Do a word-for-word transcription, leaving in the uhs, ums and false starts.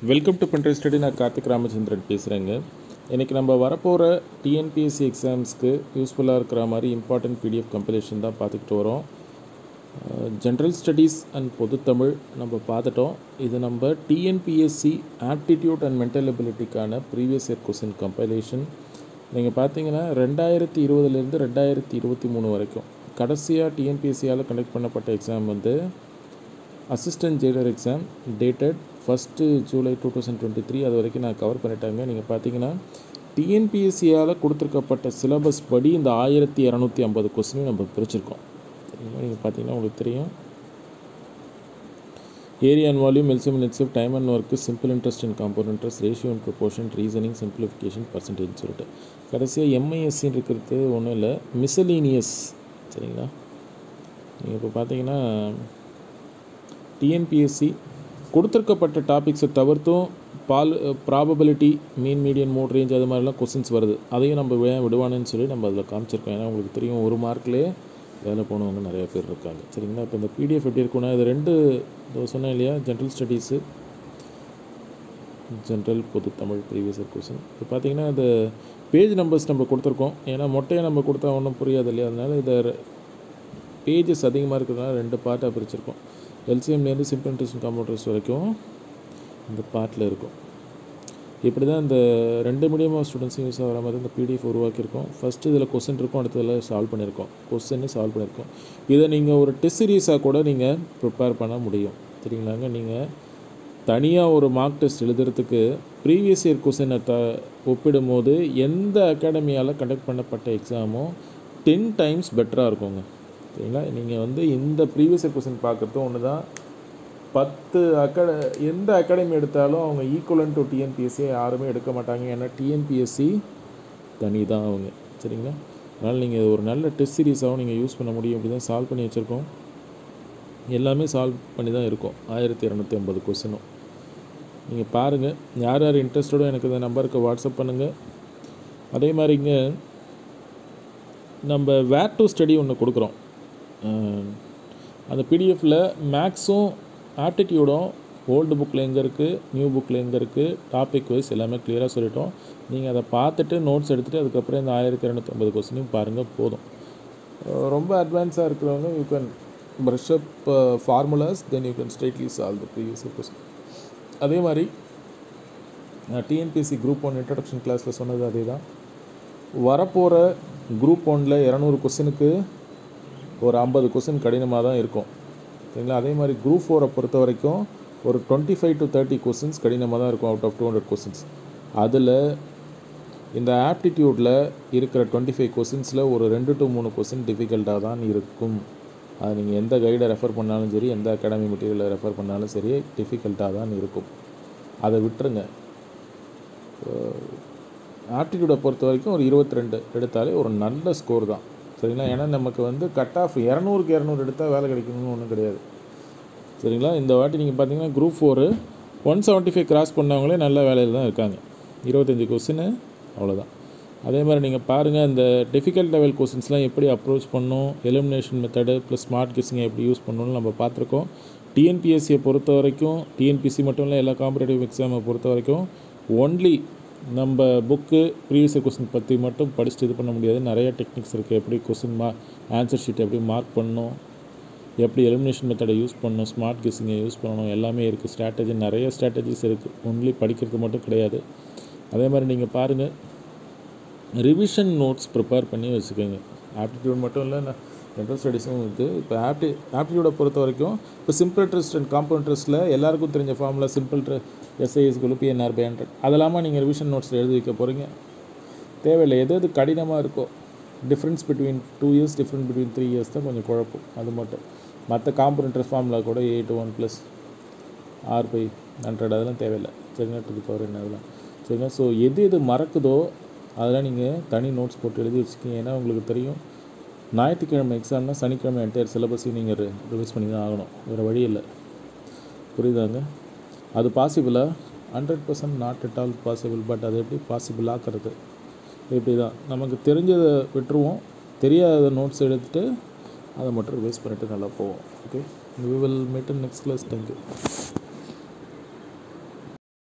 Welcome to பண்ட்ரை study. நான் கார்த்திக் ராமச்சந்திரன் பேசுகிறேங்க. இன்றைக்கி நம்ம வரப்போகிற டிஎன்பிஎஸ்சி எக்ஸாம்ஸ்க்கு யூஸ்ஃபுல்லாக இருக்கிற மாதிரி இம்பார்ட்டன்ட் பிடிஎஃப் கம்பைலேஷன் தான் பார்த்துக்கிட்டு வரோம். ஜென்ரல் ஸ்டடீஸ் அண்ட் பொதுத்தமிழ் நம்ம பார்த்துட்டோம். இது நம்ம டிஎன்பிஎஸ்சி ஆப்டிடியூட் அண்ட் மென்டல் எபிலிட்டிக்கான ப்ரீவியஸ் இயர் கொஸ்டின் கம்பைலேஷன். நீங்கள் பார்த்தீங்கன்னா ரெண்டாயிரத்தி இருபதுலேருந்து ரெண்டாயிரத்தி இருபத்தி மூணு வரைக்கும் கடைசியாக டிஎன்பிஎஸ்சியால் கண்டக்ட் பண்ணப்பட்ட எக்ஸாம் வந்து assistant jailer exam dated first July two thousand twenty three அது வரைக்கும் நான் கவர் பண்ணிட்டாங்க. நீங்கள் பார்த்தீங்கன்னா டிஎன்பிஎஸ்சியால் கொடுத்துருக்கப்பட்ட சிலபஸ் படி இந்த ஆயிரத்தி இரநூத்தி ஐம்பது கொஸ்டினையும் நம்ம பிரிச்சிருக்கோம். சரிங்களா? நீங்கள் பார்த்தீங்கன்னா உங்களுக்கு தெரியும் area and volume, LCM and HCF, time and work, simple interest and compound interest, ratio and proportion, reasoning, simplification, percentage சொல்லிட்டு கடைசியாக எம்ஐஎஸ்சின்னு இருக்கிறது ஒன்றும் இல்லை, மிசலீனியஸ். சரிங்களா? நீங்கள் இப்போ பார்த்தீங்கன்னா டிஎன்பிஎஸ்சி கொடுத்துருக்கப்பட்ட டாபிக்ஸை தவிர்த்தும் ball probability, mean, median, mode range அது மாதிரிலாம் கொஸ்டின்ஸ் வருது. அதையும் நம்ம ஏன் விடுவானுன்னு சொல்லி நம்ம அதில் காமிச்சிருக்கோம். ஏன்னா உங்களுக்கு தெரியும் ஒரு மார்க்லேயே வேலை போனவங்க நிறையா பேர் இருக்காங்க. சரிங்களா? இப்போ இந்த பிடிஎஃப் எப்படி இருக்குன்னா, இது ரெண்டு சொன்னேன் இல்லையா, ஜென்ரல் ஸ்டடீஸு, ஜென்ரல் பொது தமிழ் ப்ரீவியஸ் இயர் கொஸ்டின். இப்போ பார்த்தீங்கன்னா இந்த பேஜ் நம்பர்ஸ் நம்ம கொடுத்துருக்கோம். ஏன்னா மொட்டையை நம்ம கொடுத்தா ஒன்றும் புரியாது இல்லையா, அதனால் இதை பேஜஸ் அதிகமாக இருக்கிறதுனால ரெண்டு பார்ட்டாக பிரிச்சிருக்கோம். எல்சிஎம்லேருந்து simple interest and compound interest வரைக்கும் இந்த பார்ட்டில் இருக்கும். இப்படி தான் இந்த ரெண்டு மீடியம் ஆஃப் ஸ்டூடெண்ட்ஸும் யூஸ் ஆகிற மாதிரி இந்த பிடிஎஃப் உருவாக்கியிருக்கோம். ஃபஸ்ட்டு இதில் கொஸ்டின் இருக்கும், அடுத்ததில் சால்வ் பண்ணியிருக்கோம். கொஸ்டின்னு சால்வ் பண்ணியிருக்கோம். இதை நீங்கள் ஒரு டெஸ்ட் சீரீஸாக கூட நீங்கள் ப்ரிப்பேர் பண்ண முடியும். சரிங்களாங்க? நீங்கள் தனியாக ஒரு மார்க் டெஸ்ட் எழுதுறதுக்கு ப்ரீவியஸ் இயர் கொஸ்டினை த ஒப்பிடும் போது எந்த அகாடமியால் கண்டக்ட் பண்ணப்பட்ட எக்ஸாமும் டென் டைம்ஸ் பெட்டராக இருக்குங்க. சரிங்களா? நீங்கள் வந்து இந்த ப்ரீவியஸ் இயர் கொஸ்டின் பார்க்குறது ஒன்று தான். பத்து அகாட எந்த அகாடமி எடுத்தாலும் அவங்க ஈக்குவலன் டு டிஎன்பிஎஸ்சி யாருமே எடுக்க மாட்டாங்க. ஏன்னா டிஎன்பிஎஸ்சி தனி தான் அவங்க. சரிங்களா? அதனால் நீங்கள் ஒரு நல்ல டெஸ்ட் சீரீஸாகவும் நீங்கள் யூஸ் பண்ண முடியும். அப்படி தான் சால்வ் பண்ணி வச்சுருக்கோம். எல்லாமே சால்வ் பண்ணி தான் இருக்கும். ஆயிரத்தி இரநூத்தி ஐம்பது கொஸ்டினும் நீங்கள் பாருங்கள். யார் யார் இன்ட்ரெஸ்டடோ எனக்கு இந்த நம்பருக்கு வாட்ஸ்அப் பண்ணுங்கள். அதே மாதிரிங்க நம்ம வேர் டு ஸ்டடி ஒன்று கொடுக்குறோம். அந்த பிடிஎஃப்பில் மேக்ஸும் ஆப்டிடியூடும் ஓல்டு புக்கில் எங்கே இருக்குது, நியூ புக்கில் எங்கே இருக்குது, டாபிக் வைஸ் எல்லாமே கிளியராக சொல்லிட்டோம். நீங்கள் அதை பார்த்துட்டு நோட்ஸ் எடுத்துகிட்டு அதுக்கப்புறம் இந்த ஆயிரத்தி இரநூத்தி ஐம்பது கொஸ்டினையும் பாருங்கள். போதும். ரொம்ப அட்வான்ஸாக இருக்கிறவங்க you can brush up formulas, then you can straightly solve the previous question. அதே மாதிரி டிஎன்பிஎஸ்சி குரூப் ஒன் இன்ட்ரடக்ஷன் கிளாஸில் சொன்னது அதே தான். வரப்போகிற குரூப் ஒன்னில் இரநூறு கொஸ்டினுக்கு ஒரு ஐம்பது கொஸ்டின் கடினமாக தான் இருக்கும். சரிங்களா? அதே மாதிரி குரூப் ஃபோரை பொறுத்த வரைக்கும் ஒரு twenty five to thirty questions கடினமாக தான் இருக்கும் out of two hundred questions. அதில் இந்த ஆப்டிடியூட்டில் இருக்கிற டுவெண்ட்டி ஃபைவ் கொஸ்டின்ஸில் ஒரு ரெண்டு டு மூணு கொஸ்டின் டிஃபிகல்ட்டாக தான் இருக்கும். அது நீங்கள் எந்த கைடை ரெஃபர் பண்ணாலும் சரி, எந்த அகாடமி மெட்டீரியலை ரெஃபர் பண்ணாலும் சரி, டிஃபிகல்ட்டாக தான் இருக்கும். அதை விட்டுருங்க. ஆப்டிடியூடை பொறுத்த வரைக்கும் ஒரு இருபத்தி ரெண்டு எடுத்தாலே ஒரு நல்ல ஸ்கோர் தான். சரிங்களா? ஏன்னா நமக்கு வந்து கட் ஆஃப் இரநூறுக்கு இரநூறு எடுத்தால் வேலை கிடைக்கணும்னு ஒன்றும் கிடையாது. சரிங்களா? இந்த வாட்டி நீங்கள் பார்த்தீங்கன்னா group four one seventy five cross பண்ணவங்களே நல்ல வேலையில் தான் இருக்காங்க. இருபத்தஞ்சி கொஸ்டின் அவ்வளோதான். அதே மாதிரி நீங்கள் பாருங்கள், இந்த டிஃபிகல்ட் லெவல் கொஸ்டின்ஸ்லாம் எப்படி அப்ரோச் பண்ணணும், எலிமினேஷன் மெத்தடு ப்ளஸ் ஸ்மார்ட் கெஸ்ஸிங்கை எப்படி யூஸ் பண்ணணும்னு நம்ம பார்த்துருக்கோம். டிஎன்பிஎஸ்சியை பொறுத்த வரைக்கும், டிஎன்பிஎஸ்சி மட்டும் இல்லை, எல்லா காம்படேட்டிவ் எக்ஸாமை பொறுத்த வரைக்கும் ஒன்லி நம்ம புக்கு ப்ரீவியஸ் இயர் கொஸ்டின் பற்றி மட்டும் படிச்சுட்டு இது பண்ண முடியாது. நிறைய டெக்னிக்ஸ் இருக்குது. எப்படி கொஸ்டின் மா ஆன்சர் ஷீட் எப்படி மார்க் பண்ணணும், எப்படி எலிமினேஷன் மெத்தடை யூஸ் பண்ணணும், ஸ்மார்ட் கெஸ்ஸிங்கை யூஸ் பண்ணணும், எல்லாமே இருக்குது. ஸ்ட்ராட்டஜி நிறைய ஸ்ட்ராட்டஜிஸ் இருக்குது. ஒன்லி படிக்கிறது மட்டும் கிடையாது. அதே மாதிரி நீங்கள் பாருங்கள், ரிவிஷன் நோட்ஸ் ப்ரிப்பேர் பண்ணி வச்சுக்கோங்க. ஆப்டிடியூட் மட்டும் இல்லை, நான் ஜென்ரல் ஸ்டடீஸும் இருக்குது. இப்போ ஆப்டி ஆப்டிடியூடை பொறுத்த வரைக்கும் இப்போ சிம்பிள் இன்ட்ரெஸ்ட் அண்ட் காம்பவுண்ட் இன்ட்ரெஸ்ட்டில் எல்லாருக்கும் தெரிஞ்ச ஃபார்முலா சிம்பிள் எஸ்ஐஎஸ்குள்ளே பிஎன்ஆர் பை ஹண்ட்ரட் அதெல்லாமல் நீங்கள் ரிவிஷன் நோட்ஸில் எழுதி வைக்க போகிறீங்க. தேவையில்லை. எது எது கடினமாக இருக்கோ, difference between two years different between three years தான் கொஞ்சம் குழப்பம். அது மட்டும். மற்ற காம்பவுண்ட் இன்ட்ரெஸ்ட் ஃபார்முலா கூட A to one plus R by hundred அதெல்லாம் தேவையில்லை. சரிங்களா? டு தி பவர் என்ன அதெல்லாம். சரிங்களா? ஸோ எது எது மறக்குதோ அதெல்லாம் நீங்கள் தனி நோட்ஸ் போட்டு எழுதி வச்சுக்கிங்க. ஏன்னா உங்களுக்கு தெரியும் ஞாயிற்றுக்கிழமை எக்ஸாம்னா சனிக்கிழமை என்டையர் சிலபஸையும் நீங்கள் ரிவைஸ் பண்ணி தான் ஆகணும். வேறு வழி இல்லை. புரியுதாங்க? அது பாசிபிளா? Hundred percent not at all possible. But அது எப்படி பாசிபிள் ஆக்கிறது? இப்படி தான் நமக்கு தெரிஞ்சதை விட்டுருவோம், தெரியாத நோட்ஸ் எடுத்துகிட்டு அதை மட்டும் ரிவைஸ் பண்ணிவிட்டு நல்லா போவோம். Okay, we will meet in next class. Thank you.